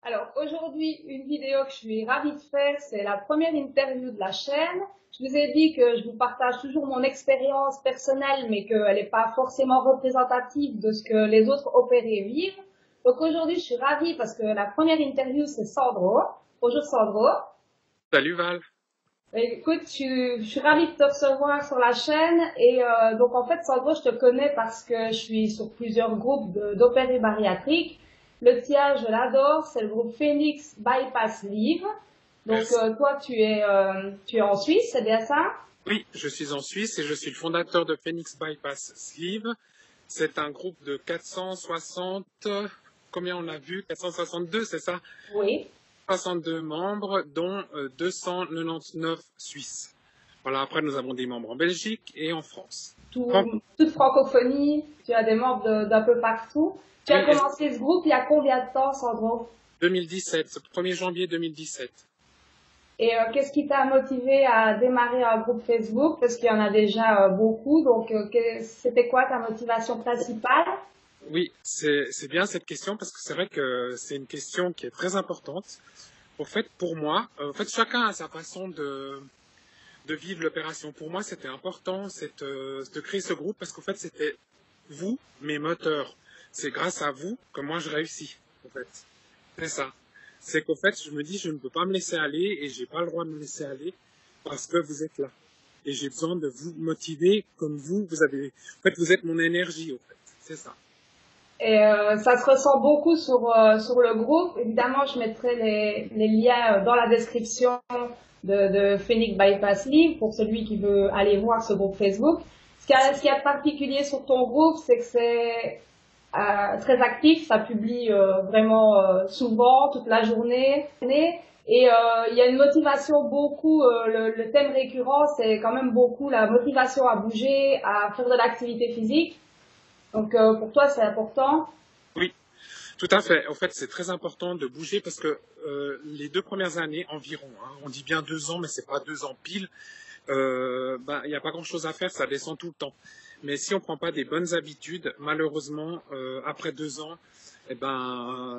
Alors aujourd'hui, une vidéo que je suis ravie de faire, c'est la première interview de la chaîne. Je vous ai dit que je vous partage toujours mon expérience personnelle, mais qu'elle n'est pas forcément représentative de ce que les autres opérés vivent. Donc aujourd'hui, je suis ravie parce que la première interview, c'est Sandro. Bonjour Sandro. Salut Val. Écoute, je suis ravie de te recevoir sur la chaîne et donc en fait Sandro, je te connais parce que je suis sur plusieurs groupes d'opérés bariatriques. Le tien, je l'adore, c'est le groupe Phoenix Bypass Live. Donc Merci. toi, tu es en Suisse, c'est bien ça? Oui, je suis en Suisse et je suis le fondateur de Phoenix Bypass Sleeve. C'est un groupe de 460, combien on a vu? 462, c'est ça? Oui. 62 membres, dont 299 Suisses. Voilà, après nous avons des membres en Belgique et en France. Toute francophonie, tu as des membres d'un peu partout. Tu as Oui, et commencé ce groupe il y a combien de temps, Sandro? 2017, 1er janvier 2017. Et qu'est-ce qui t'a motivé à démarrer un groupe Facebook? Parce qu'il y en a déjà beaucoup. Donc, c'était quoi ta motivation principale? Oui, c'est bien cette question parce que c'est vrai que c'est une question qui est très importante. Au fait, pour moi, chacun a sa façon de vivre l'opération. Pour moi, c'était important de créer ce groupe parce qu'en fait, c'était vous, mes moteurs. C'est grâce à vous que moi, je réussis, en fait. C'est ça. C'est qu'au fait, je me dis, je ne peux pas me laisser aller et j'ai pas le droit de me laisser aller parce que vous êtes là. Et j'ai besoin de vous motiver comme vous avez, en fait, vous êtes mon énergie, en fait. C'est ça. Et ça se ressent beaucoup sur le groupe. Évidemment, je mettrai les liens dans la description de Phoenix Bypass Live pour celui qui veut aller voir ce groupe Facebook. Ce qu'il y a de particulier sur ton groupe, c'est que c'est très actif, ça publie vraiment souvent, toute la journée. Et il y a une motivation beaucoup, le thème récurrent, c'est quand même beaucoup la motivation à bouger, à faire de l'activité physique. Donc pour toi, c'est important. Oui, tout à fait. En fait, c'est très important de bouger parce que les 2 premières années environ, hein, on dit bien 2 ans, mais c'est pas 2 ans pile. Il n'y a pas grand-chose à faire, ça descend tout le temps. Mais si on prend pas des bonnes habitudes, malheureusement, après 2 ans, eh ben,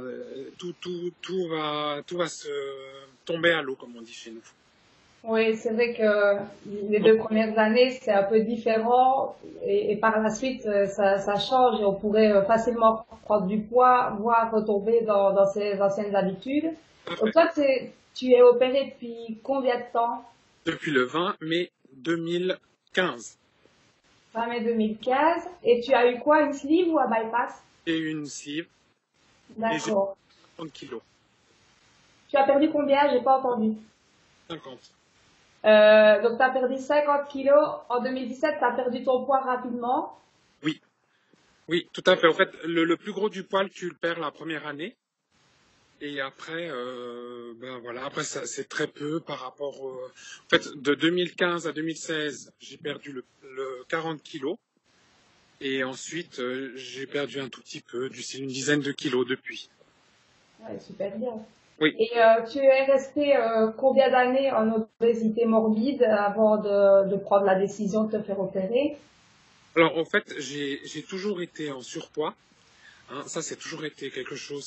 tout va se tomber à l'eau, comme on dit chez nous. Oui, c'est vrai que les 2 premières années, c'est un peu différent et par la suite, ça change et on pourrait facilement prendre du poids, voire retomber dans ses anciennes habitudes. Donc Parfait. toi, tu es opéré depuis combien de temps? Depuis le 20 mai 2015, Fin mai 2015. Et tu as eu quoi, une sleeve ou un bypass? j'ai eu une cive et j'ai D'accord. 30 kilos. Tu as perdu combien? J'ai pas entendu. 50. Donc tu as perdu 50 kilos. En 2017, tu as perdu ton poids rapidement. Oui, oui, tout à fait. En fait, le plus gros du poil, tu le perds la première année. Et après, ben voilà, après c'est très peu par rapport En fait, de 2015 à 2016, j'ai perdu le 40 kilos. Et ensuite, j'ai perdu un tout petit peu, une dizaine de kilos depuis. Ouais, super bien. Oui. Et tu es resté combien d'années en obésité morbide avant de prendre la décision de te faire opérer? Alors, en fait, j'ai toujours été en surpoids. Hein. Ça, c'est toujours été quelque chose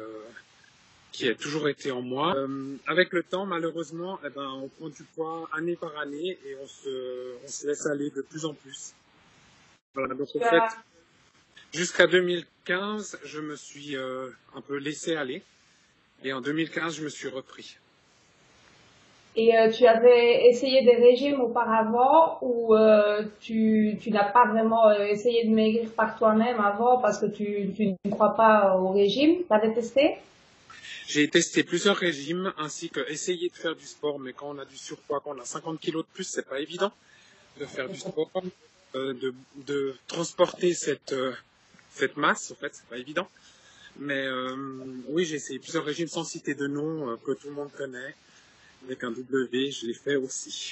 qui a toujours été en moi. Avec le temps, malheureusement, eh ben, on prend du poids année par année et on se laisse aller de plus en plus. Voilà, donc en Tu fait, as, jusqu'à 2015, je me suis un peu laissé aller. Et en 2015, je me suis repris. et tu avais essayé des régimes auparavant ou tu n'as pas vraiment essayé de maigrir par toi-même avant parce que tu ne crois pas au régime? Tu avais testé? J'ai testé plusieurs régimes ainsi que essayer de faire du sport, mais quand on a du surpoids, quand on a 50 kilos de plus, c'est pas évident de faire du sport, de transporter cette masse, en fait, c'est pas évident. Mais oui, j'ai essayé plusieurs régimes sans citer de nom que tout le monde connaît, avec un W, je l'ai fait aussi.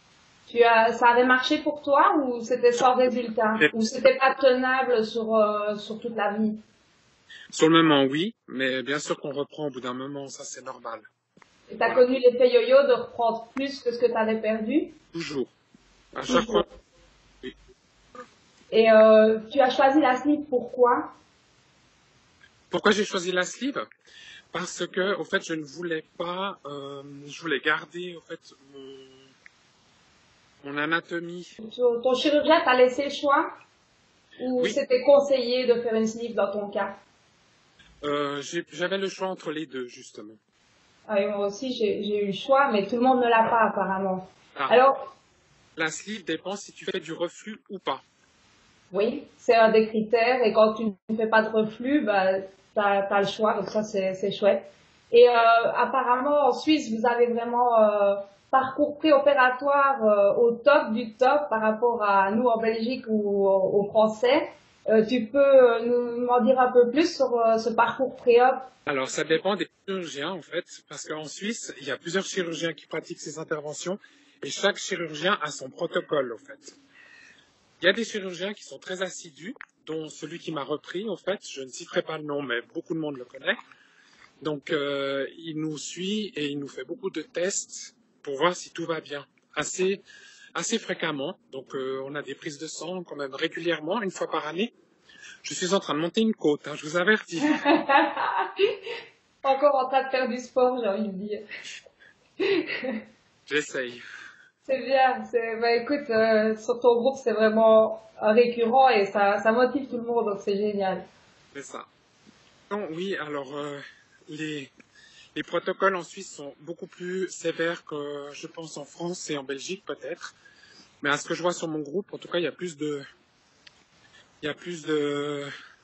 Ça avait marché pour toi ou c'était sans résultat? Ou c'était pas tenable sur toute la vie? Sur le moment, oui, mais bien sûr qu'on reprend au bout d'un moment, ça c'est normal. Tu as Voilà, connu l'effet yo-yo de reprendre plus que ce que tu avais perdu? toujours. À chaque fois, Toujours. oui. Et tu as choisi la slip pourquoi? Pourquoi j'ai choisi la sleeve? parce que, au fait, je ne voulais pas, je voulais garder, au fait, mon anatomie. Ton chirurgien t'a laissé le choix ou Oui, c'était conseillé de faire une sleeve dans ton cas? j'avais le choix entre les deux, justement. Ah, et moi aussi, j'ai eu le choix, mais tout le monde ne l'a pas apparemment. Ah, Alors, la sleeve dépend si tu fais du reflux ou pas. oui, c'est un des critères. Et quand tu ne fais pas de reflux, bah, t'as le choix. Donc ça, c'est chouette. Et apparemment, en Suisse, vous avez vraiment parcours préopératoire au top du top par rapport à nous en Belgique ou aux Français. Tu peux nous m'en dire un peu plus sur ce parcours préop? Alors, ça dépend des chirurgiens, en fait, parce qu'en Suisse, il y a plusieurs chirurgiens qui pratiquent ces interventions, et chaque chirurgien a son protocole, en fait. Il y a des chirurgiens qui sont très assidus, dont celui qui m'a repris, en fait, je ne citerai pas le nom, mais beaucoup de monde le connaît. Donc, il nous suit et il nous fait beaucoup de tests pour voir si tout va bien, assez fréquemment. Donc, on a des prises de sang quand même régulièrement, une fois par année. Je suis en train de monter une côte, hein, je vous avertis. Encore en train de faire du sport, j'ai envie de dire. J'essaye, C'est bien. Bah, écoute, sur ton groupe, c'est vraiment récurrent et ça motive tout le monde, donc c'est génial. c'est ça. Non, oui, alors les protocoles en Suisse sont beaucoup plus sévères que je pense en France et en Belgique peut-être. Mais à ce que je vois sur mon groupe, en tout cas, il y a plus de,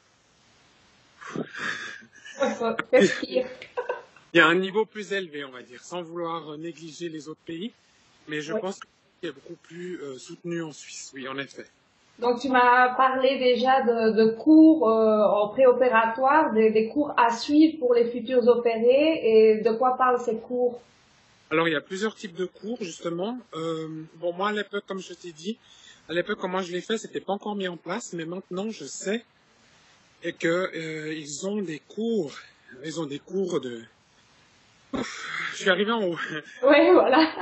Respire. il y a un niveau plus élevé, on va dire, sans vouloir négliger les autres pays. Mais je Oui. pense qu'il est beaucoup plus soutenu en Suisse, oui, en effet. Donc tu m'as parlé déjà de cours en préopératoire, des cours à suivre pour les futurs opérés et de quoi parlent ces cours? Alors, il y a plusieurs types de cours, justement. Bon, moi, à l'époque, comme je t'ai dit, à l'époque, comment je l'ai fait, c'était pas encore mis en place, mais maintenant, je sais et que ils ont des cours de. Ouf, je suis arrivé en haut. Oui, voilà.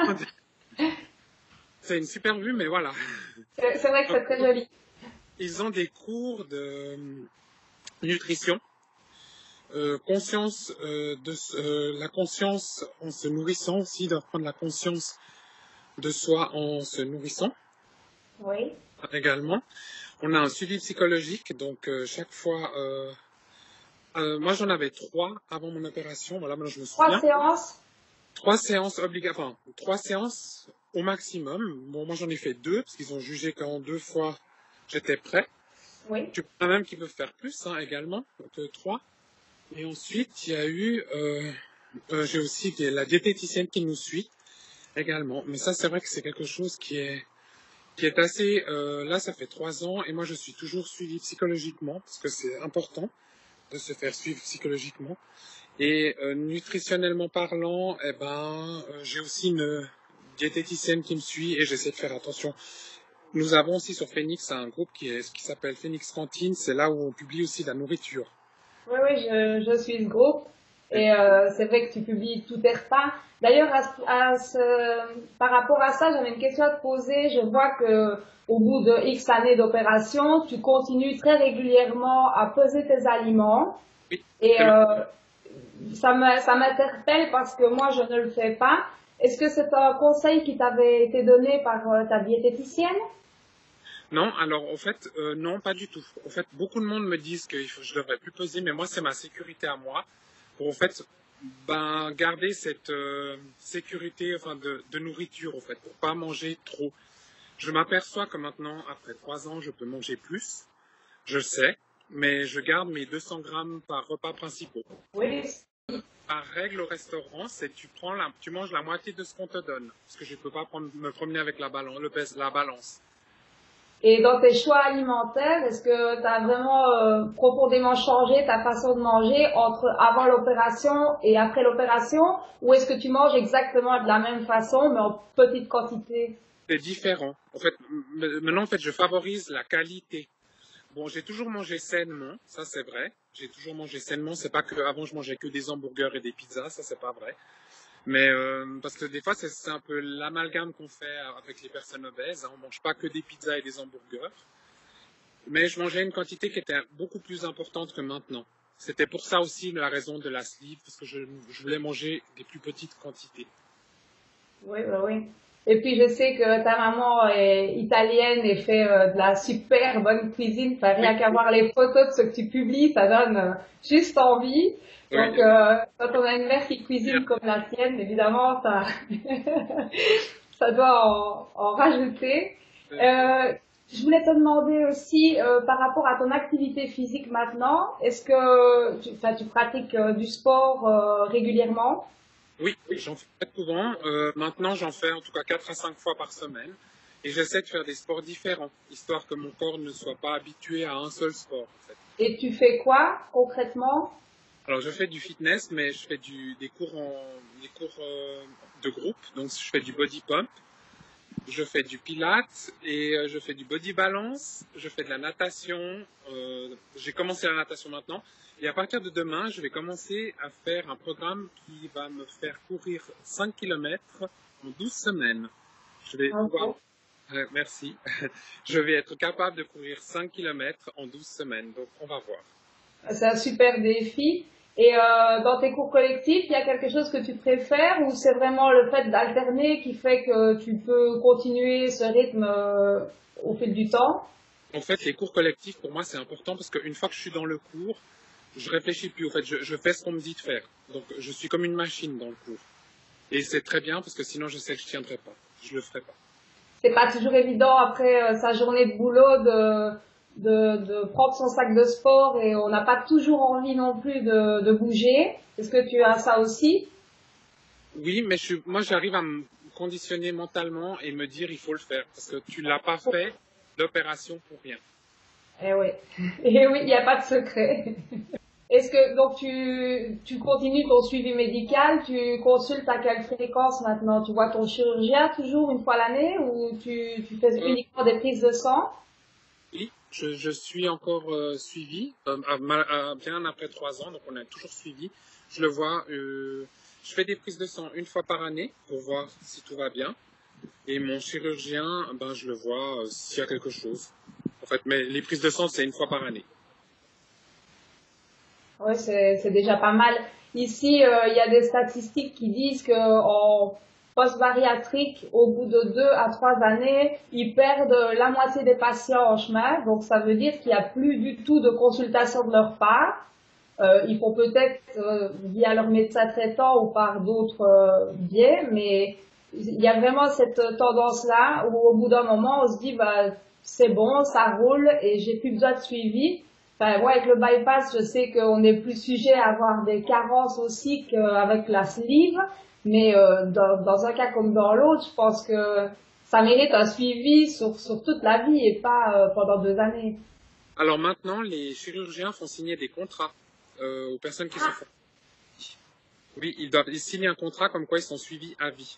C'est une super vue, mais voilà. C'est vrai que c'est très joli. Ils ont des cours de nutrition, conscience la conscience en se nourrissant aussi, d'apprendre la conscience de soi en se nourrissant Oui. également. On a un suivi psychologique, donc chaque fois. Moi, j'en avais 3 avant mon opération. Voilà, maintenant je me 3 souviens. séances? 3 séances obligatoires, enfin, 3 séances au maximum. Bon, moi j'en ai fait 2 parce qu'ils ont jugé qu'en 2 fois j'étais prêt. Oui. Tu peux même qui peuvent faire plus hein, également que 3. Et ensuite, il y a eu, j'ai aussi la diététicienne qui nous suit également. Mais ça, c'est vrai que c'est quelque chose qui est assez. Là, ça fait 3 ans et moi, je suis toujours suivi psychologiquement parce que c'est important de se faire suivre psychologiquement. Et nutritionnellement parlant, eh ben, j'ai aussi une diététicienne qui me suit et j'essaie de faire attention. Nous avons aussi sur Phoenix un groupe qui s'appelle Phoenix Cantine. C'est là où on publie aussi la nourriture. Oui, oui, je suis ce groupe. Oui. Et c'est vrai que tu publies tous tes repas. D'ailleurs, par rapport à ça, j'avais une question à te poser. Je vois que au bout de X années d'opération, tu continues très régulièrement à peser tes aliments. Oui, Et c'est le ça m'interpelle parce que moi, je ne le fais pas. Est-ce que c'est un conseil qui t'avait été donné par ta diététicienne? Non, alors en fait, non, pas du tout. En fait, beaucoup de monde me disent que je devrais plus peser, mais moi, c'est ma sécurité à moi. Pour en fait, ben, garder cette sécurité enfin, de nourriture, en fait, pour pas manger trop. Je m'aperçois que maintenant, après 3 ans, je peux manger plus. Je sais, mais je garde mes 200 grammes par repas principaux. Oui. La règle au restaurant, c'est que tu manges la moitié de ce qu'on te donne. Parce que je peux pas me promener avec la balance, la balance. Et dans tes choix alimentaires, est-ce que tu as vraiment profondément changé ta façon de manger entre avant l'opération et après l'opération, ou est-ce que tu manges exactement de la même façon mais en petite quantité? C'est différent. En fait, maintenant, en fait, je favorise la qualité. Bon, j'ai toujours mangé sainement, ça c'est vrai. J'ai toujours mangé sainement. C'est pas que avant je mangeais que des hamburgers et des pizzas, ça c'est pas vrai. Mais parce que des fois c'est un peu l'amalgame qu'on fait avec les personnes obèses. Hein. On mange pas que des pizzas et des hamburgers. Mais je mangeais une quantité qui était beaucoup plus importante que maintenant. C'était pour ça aussi la raison de la sleeve, parce que je voulais manger des plus petites quantités. Oui, oui, oui. Et puis je sais que ta maman est italienne et fait de la super bonne cuisine. Enfin, rien qu'à voir les photos de ce que tu publies, ça donne juste envie. Donc, Oui. quand on a une mère qui cuisine comme la tienne, évidemment, ça, ça doit en rajouter. Je voulais te demander aussi, par rapport à ton activité physique maintenant, est-ce que tu pratiques du sport régulièrement? Oui, j'en fais très souvent. Maintenant, j'en fais en tout cas 4 à 5 fois par semaine. Et j'essaie de faire des sports différents, histoire que mon corps ne soit pas habitué à un seul sport, en fait. Et tu fais quoi concrètement? Alors, je fais du fitness, mais je fais des cours de groupe. Donc, je fais du body pump, je fais du pilates et je fais du body balance. Je fais de la natation. J'ai commencé la natation maintenant. Et à partir de demain, je vais commencer à faire un programme qui va me faire courir 5 kilomètres en 12 semaines. Je vais pouvoir... merci. Je vais être capable de courir 5 kilomètres en 12 semaines. Donc, on va voir. C'est un super défi. Et dans tes cours collectifs, il y a quelque chose que tu préfères ou c'est vraiment le fait d'alterner qui fait que tu peux continuer ce rythme au fil du temps? En fait, les cours collectifs, pour moi, c'est important parce qu'une fois que je suis dans le cours, je réfléchis plus. En fait, je fais ce qu'on me dit de faire. Donc, je suis comme une machine dans le cours. Et c'est très bien parce que sinon, je sais que je tiendrai pas. Je le ferai pas. C'est pas toujours évident après sa journée de boulot de prendre son sac de sport et on n'a pas toujours envie non plus de bouger. Est-ce que tu as ça aussi? Oui, mais moi, j'arrive à me conditionner mentalement et me dire il faut le faire parce que tu l'as pas fait l'opération pour rien. Eh oui, et oui, il n'y a pas de secret. Est-ce que donc tu continues ton suivi médical, tu consultes à quelle fréquence maintenant? Tu vois ton chirurgien toujours une fois l'année ou tu fais uniquement des prises de sang? Oui, je suis encore suivi, bien après 3 ans, donc on a toujours suivi. Je le vois, je fais des prises de sang une fois par année pour voir si tout va bien. Et mon chirurgien, ben, je le vois s'il y a quelque chose. En fait, mais les prises de sang, c'est une fois par année. Oui, c'est déjà pas mal. Ici, il y a des statistiques qui disent que en post-bariatrique, au bout de 2 à 3 années, ils perdent la moitié des patients en chemin. Donc, ça veut dire qu'il n'y a plus du tout de consultation de leur part. Ils font peut-être via leur médecin traitant ou par d'autres biais, mais il y a vraiment cette tendance-là où au bout d'un moment, on se dit, bah, c'est bon, ça roule et j'ai plus besoin de suivi. Enfin, moi, avec le bypass, je sais qu'on est plus sujet à avoir des carences aussi qu'avec la sleeve, mais dans un cas comme dans l'autre, je pense que ça mérite un suivi sur toute la vie et pas pendant 2 années. Alors maintenant, les chirurgiens font signer des contrats aux personnes qui se font. Oui, ils signent un contrat comme quoi ils sont suivis à vie.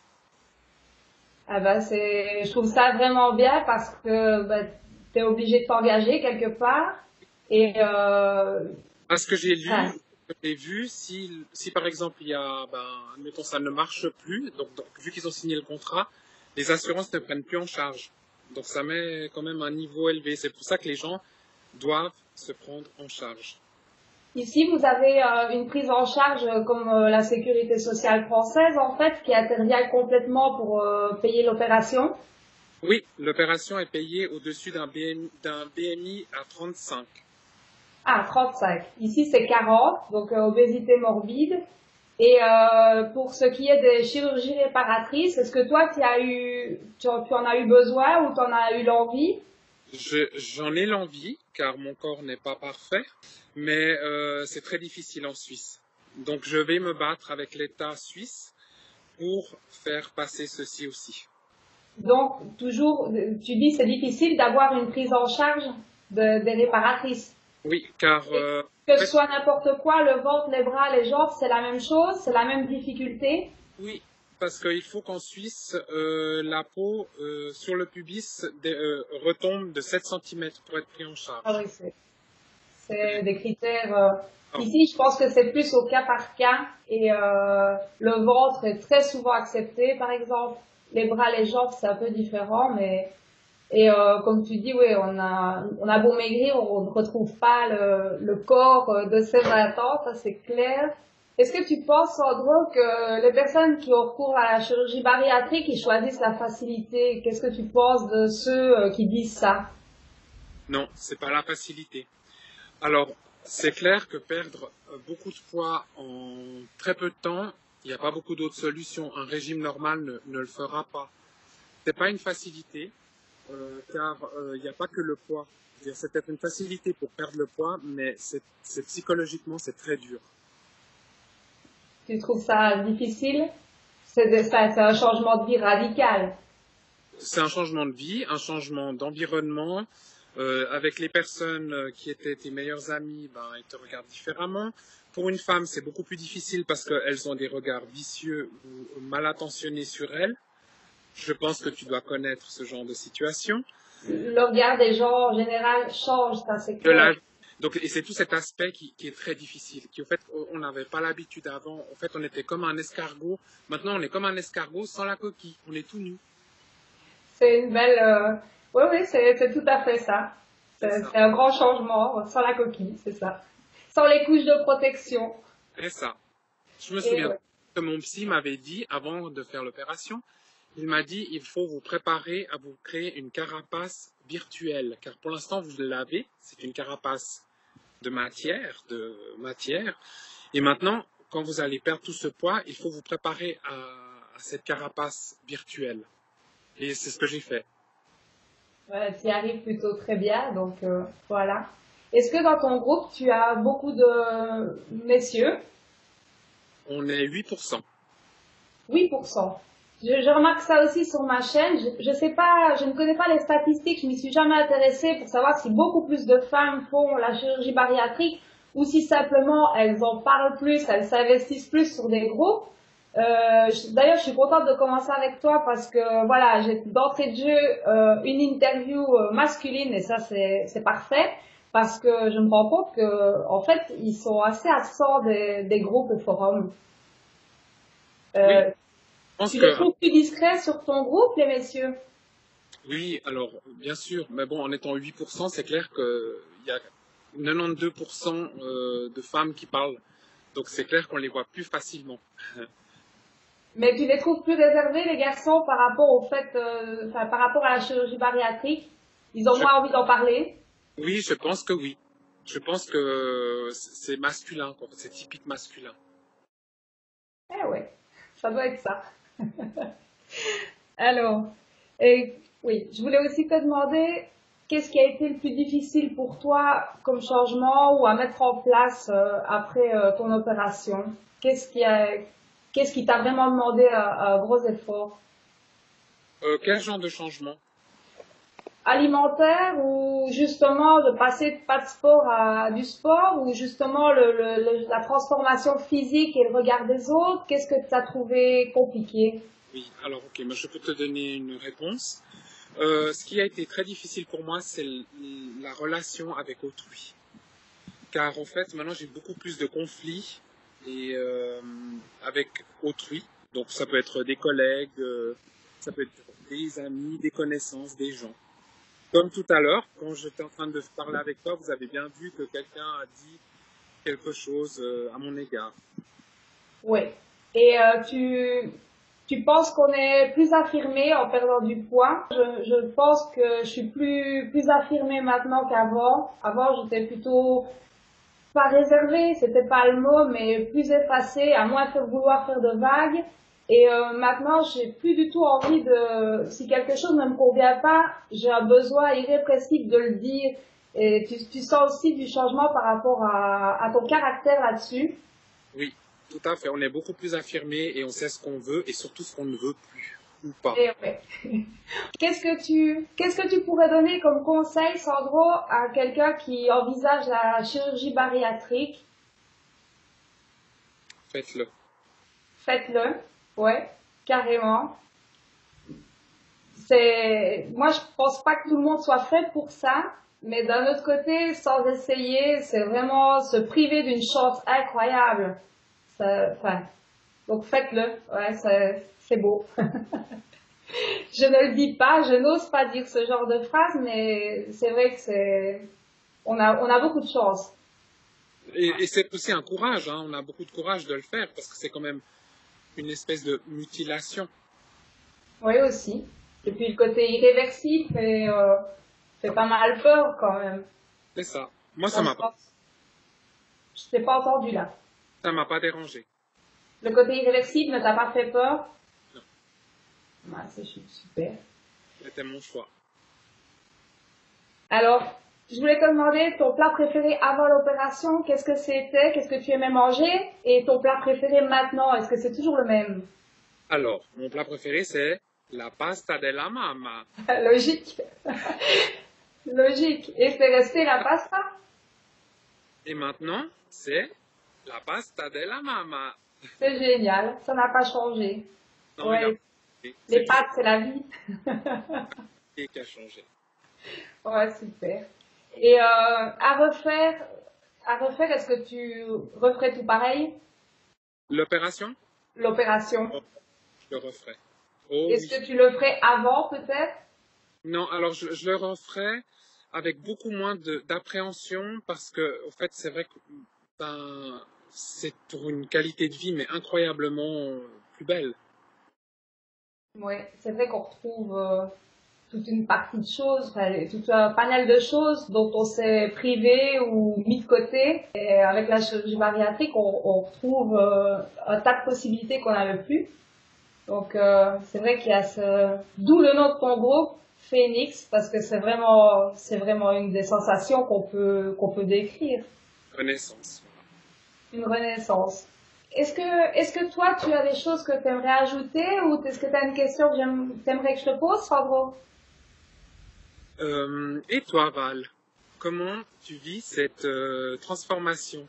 Ah bah je trouve ça vraiment bien parce que bah, t'es obligé de t'engager quelque part et Parce que ah, j'ai vu, si par exemple il y a, ben, admettons, ça ne marche plus, donc vu qu'ils ont signé le contrat, les assurances ne prennent plus en charge. Donc ça met quand même un niveau élevé. C'est pour ça que les gens doivent se prendre en charge. ici vous avez une prise en charge comme la sécurité sociale française en fait qui intervient complètement pour payer l'opération. Oui, l'opération est payée au-dessus d'un BMI à 35. Ah, 35. Ici c'est 40, donc obésité morbide. Et pour ce qui est des chirurgies réparatrices, est-ce que toi tu en as eu besoin ou tu en as eu l'envie? J'en ai l'envie, car mon corps n'est pas parfait, mais c'est très difficile en Suisse. Donc je vais me battre avec l'État suisse pour faire passer ceci aussi. Donc, toujours, tu dis c'est difficile d'avoir une prise en charge des réparatrices. Oui, car Et en que ce fait, soit n'importe quoi, le ventre, les bras, les jambes, c'est la même chose, c'est la même difficulté. oui, parce qu'il faut qu'en Suisse, la peau sur le pubis retombe de 7 centimètres pour être pris en Ah charge. oui, c'est des critères. Ah, Ici, je pense que c'est plus au cas par cas et le ventre est très souvent accepté, par exemple. Les bras, les jambes, c'est un peu différent, mais Et comme tu dis, oui, on a beau maigrir, on ne retrouve pas le corps de ses 20 ans, ça c'est clair. Est-ce que tu penses, Sandro, que les personnes qui ont recours à la chirurgie bariatrique, ils choisissent la facilité? Qu'est-ce que tu penses de ceux qui disent ça? Non, c'est pas la facilité. Alors, c'est clair que perdre beaucoup de poids en très peu de temps, il n'y a pas beaucoup d'autres solutions. Un régime normal ne le fera pas. C'est pas une facilité, car il n'y a pas que le poids. C'est peut-être une facilité pour perdre le poids, mais c'est psychologiquement, c'est très dur. Tu trouves ça difficile? C'est un changement de vie radical. C'est un changement de vie, un changement d'environnement. Avec les personnes qui étaient tes meilleures amies, ben, ils te regardent différemment. Pour une femme, c'est beaucoup plus difficile parce qu'elles ont des regards vicieux ou mal intentionnés sur elles. Je pense que tu dois connaître ce genre de situation. Le regard des gens en général change, ça c'est De clair. Donc, et c'est tout cet aspect qui est très difficile, qui au fait, on n'avait pas l'habitude avant. En fait, on était comme un escargot. Maintenant, on est comme un escargot sans la coquille. On est tout nu. C'est une belle... Oui, oui, c'est tout à fait ça. C'est ça. C'est un grand changement, sans la coquille, c'est ça. Sans les couches de protection. C'est ça. Je me Et souviens ouais. que mon psy m'avait dit, avant de faire l'opération, il m'a dit, il faut vous préparer à vous créer une carapace virtuelle. Car pour l'instant, vous l'avez. C'est une carapace de matière. Et maintenant, quand vous allez perdre tout ce poids, il faut vous préparer à cette carapace virtuelle. Et c'est ce que j'ai fait. Ouais, tu y arrives plutôt très bien, donc voilà. Est-ce que dans ton groupe, tu as beaucoup de messieurs? On est 8%. 8%. Je remarque ça aussi sur ma chaîne. Je sais pas, je ne connais pas les statistiques, je m'y suis jamais intéressée pour savoir si beaucoup plus de femmes font la chirurgie bariatrique ou si simplement elles en parlent plus, elles s'investissent plus sur des groupes. D'ailleurs, je suis contente de commencer avec toi parce que voilà, j'ai d'entrée de jeu une interview masculine et ça c'est parfait parce que je me rends compte que en fait ils sont assez absents des groupes et forums. Oui, Euh, je pense Tu les que, trouves plus discrets sur ton groupe, les messieurs? oui, alors, bien sûr, mais bon, en étant 8%, c'est clair qu'il y a 92% de femmes qui parlent. Donc, c'est clair qu'on les voit plus facilement. Mais tu les trouves plus réservés, les garçons, par rapport au fait, enfin, par rapport à la chirurgie bariatrique? Ils ont Je- moins envie d'en parler? oui, je pense que oui. Je pense que c'est masculin, quoi. C'est typique masculin. Eh ouais, ça doit être ça. Alors, et, oui, je voulais aussi te demander, qu'est-ce qui a été le plus difficile pour toi comme changement ou à mettre en place après ton opération? Qu'est-ce qui t'a vraiment demandé un gros effort? Quel genre de changement? Alimentaire ou justement de passer de pas de sport à du sport ou justement la transformation physique et le regard des autres, qu'est-ce que tu as trouvé compliqué? Oui, alors, ok, moi, je peux te donner une réponse. Ce qui a été très difficile pour moi, c'est la relation avec autrui. Car en fait, maintenant, j'ai beaucoup plus de conflits et avec autrui. Donc, ça peut être des collègues, ça peut être des amis, des connaissances, des gens. Comme tout à l'heure, quand j'étais en train de parler avec toi, vous avez bien vu que quelqu'un a dit quelque chose à mon égard. Oui. Et tu penses qu'on est plus affirmé en perdant du poids? Je pense que je suis plus affirmée maintenant qu'avant. Avant, j'étais plutôt pas réservée, c'était pas le mot, mais plus effacée, à moins de vouloir faire de vagues. Et maintenant, j'ai plus du tout envie de, si quelque chose ne me convient pas, j'ai un besoin irrépressible de le dire. Et tu sens aussi du changement par rapport à ton caractère là-dessus. Oui, tout à fait. On est beaucoup plus affirmé et on sait ce qu'on veut et surtout ce qu'on ne veut plus ou pas. Et ouais. Qu'est-ce que tu pourrais donner comme conseil, Sandro, à quelqu'un qui envisage la chirurgie bariatrique? Faites-le. Faites-le. Ouais, carrément. Moi, je pense pas que tout le monde soit fait pour ça, mais d'un autre côté, sans essayer, c'est vraiment se priver d'une chance incroyable. Enfin, donc faites-le. Ouais, c'est beau. Je ne le dis pas, je n'ose pas dire ce genre de phrase, mais c'est vrai que on a beaucoup de chance. Et c'est aussi un courage, hein. On a beaucoup de courage de le faire parce que c'est quand même une espèce de mutilation. Oui, aussi. Et puis le côté irréversible fait pas mal peur quand même. C'est ça. Moi, Dans le sens- Je t'ai pas entendu là. ça m'a pas dérangé. Le côté irréversible ne t'a pas fait peur? Non, Ah, c'est super. c'était mon choix. Alors, je voulais te demander ton plat préféré avant l'opération, qu'est-ce que c'était, qu'est-ce que tu aimais manger, et ton plat préféré maintenant, est-ce que c'est toujours le même? Alors, mon plat préféré, c'est la pasta della mamma. Logique. Logique. Et c'est resté la pasta? Et maintenant, c'est la pasta della mamma. C'est génial, ça n'a pas changé. Non, il a Ouais, c'est les pâtes, c'est la vie. qui a changé. Ouais, super. Et à refaire, est-ce que tu referais tout pareil? L'opération, L'opération. oh, je le referai. Oh Est-ce oui. que tu le ferais avant peut-être? Non, alors je le referai avec beaucoup moins d'appréhension parce que, en fait, c'est vrai que ben, c'est pour une qualité de vie, mais incroyablement plus belle. Ouais, c'est vrai qu'on retrouve toute une partie de choses, enfin, tout un panel de choses dont on s'est privé ou mis de côté. Et avec la chirurgie bariatrique, on retrouve un tas de possibilités qu'on n'avait plus. Donc c'est vrai qu'il y a d'où le nom de ton groupe, Phoenix, parce que c'est vraiment une des sensations qu'on peut décrire, Renaissance. une renaissance. Est-ce que toi tu as des choses que tu aimerais ajouter ou est-ce que tu as une question que t'aimerais que je te pose, Sandro? Et toi, Val, comment tu vis cette transformation?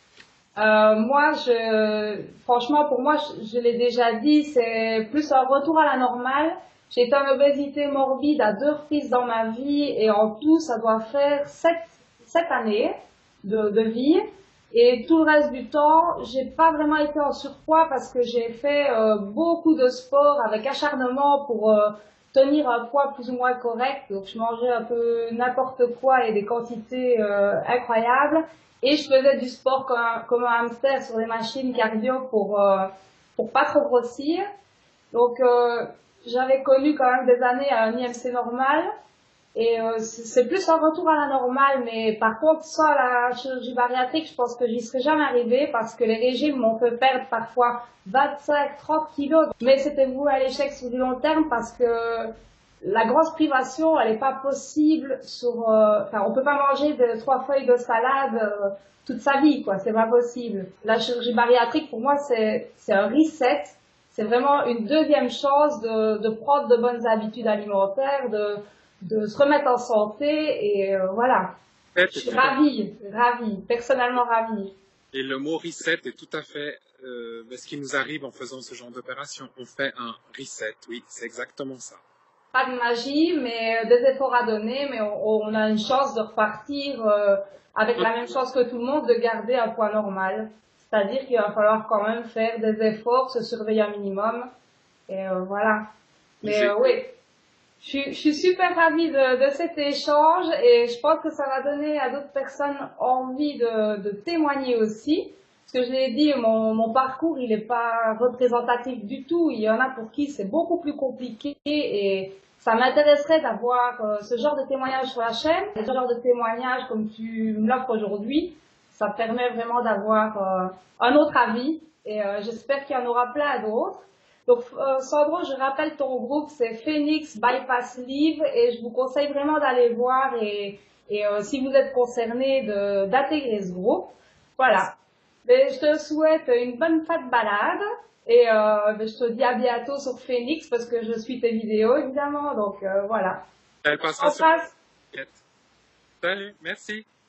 Franchement, pour moi, je l'ai déjà dit, c'est plus un retour à la normale. J'ai été en obésité morbide à 2 reprises dans ma vie et en tout, ça doit faire 7 années de vie. Et tout le reste du temps, j'ai pas vraiment été en surpoids parce que j'ai fait beaucoup de sport avec acharnement pour tenir un poids plus ou moins correct. Donc, je mangeais un peu n'importe quoi et des quantités incroyables. Et je faisais du sport comme un hamster sur des machines cardio pour pas trop grossir. Donc, j'avais connu quand même des années à un IMC normal. Et c'est plus un retour à la normale. Mais par contre, sans la chirurgie bariatrique, je pense que j'y serais jamais arrivée parce que les régimes m'ont fait perdre parfois 25, 30 kilos. Mais c'était voué à l'échec sur du long terme parce que la grosse privation, elle n'est pas possible enfin, on peut pas manger 3 feuilles de salade toute sa vie, quoi. C'est pas possible. La chirurgie bariatrique, pour moi, c'est un reset. C'est vraiment une deuxième chance de prendre de bonnes habitudes alimentaires, de se remettre en santé et voilà. Je suis ravie, personnellement ravie. Et le mot reset est tout à fait ce qui nous arrive en faisant ce genre d'opération. On fait un reset, oui, c'est exactement ça. Pas de magie, mais des efforts à donner, mais on a une chance de repartir avec la même chance que tout le monde, de garder un poids normal. C'est-à-dire qu'il va falloir quand même faire des efforts, se surveiller un minimum, et voilà. Mais oui, je suis super ravie de cet échange, et je pense que ça va donner à d'autres personnes envie de témoigner aussi. Parce que je l'ai dit, mon parcours, il n'est pas représentatif du tout. Il y en a pour qui c'est beaucoup plus compliqué et ça m'intéresserait d'avoir ce genre de témoignage sur la chaîne, ce genre de témoignage comme tu me l'offres aujourd'hui. Ça permet vraiment d'avoir un autre avis et j'espère qu'il y en aura plein d'autres. Donc Sandro, je rappelle ton groupe, c'est Phoenix Bypass Live et je vous conseille vraiment d'aller voir et si vous êtes concerné d'intégrer ce groupe. Voilà. Mais je te souhaite une bonne fin de balade et je te dis à bientôt sur Phoenix parce que je suis tes vidéos évidemment. Donc voilà. Elle On passera sur passe. la. Salut, merci.